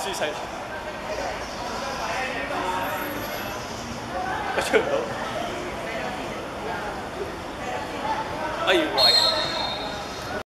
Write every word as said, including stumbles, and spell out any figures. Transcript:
住細。我出唔到。我以為。